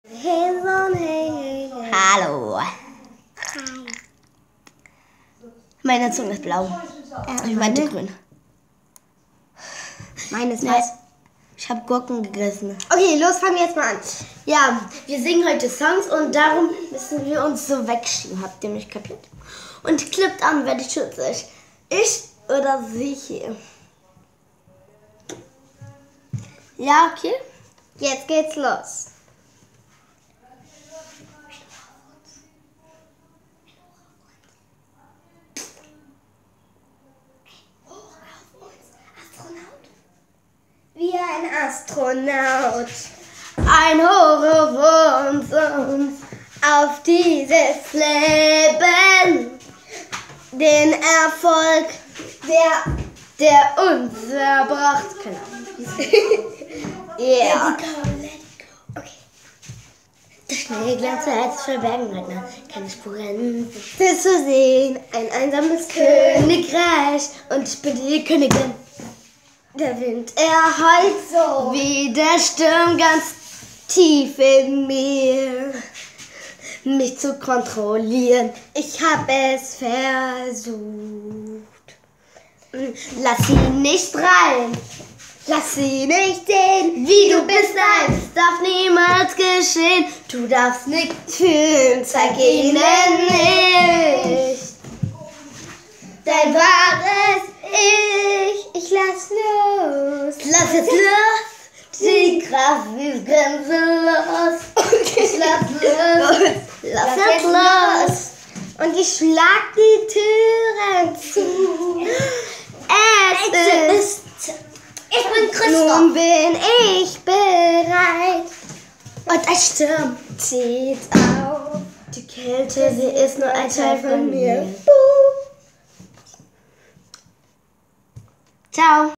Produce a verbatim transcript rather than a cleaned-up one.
Hey, Son, hey, hey, hey. Hallo. Hi. Meine Zunge ist blau. Äh, Ich meinte grün. Meine ist Nee. weiß. Ich habe Gurken gegessen. Okay, los, fangen wir jetzt mal an. Ja, wir singen heute Songs und darum müssen wir uns so wegschieben. Habt ihr mich kapiert? Und klippt an, wer die Schütze ist. Ich oder sie hier? Ja, okay. Jetzt geht's los. Wie ein Astronaut. Ein Hoch auf uns, uns auf dieses Leben. Den Erfolg, der, der uns erbracht. Keine Ahnung. Ja. Let it go, let it go. Okay. Der Schnee glänzt als Verbergenheit, keine Spuren. Willst du sehen, ein einsames Königreich und ich bin die Königin. Der Wind, er heult so. Wie der Sturm ganz tief in mir, mich zu kontrollieren. Ich hab es versucht. Lass sie nicht rein, Lass sie nicht sehen, wie du bist. Nein, es darf niemals geschehen. Du darfst nichts fühlen, zeig ihnen nicht dein wahres Ich. ich lass los. Lass es los, die Kraft ist grenzenlos. Ich lass los, lass es los. Und ich schlag die Türen zu. Es ist, Ich bin Christoph. Nun bin ich bereit. Und ein Sturm Zieht auf. Die Kälte, sie ist nur ein Teil von mir. Buh. Ciao.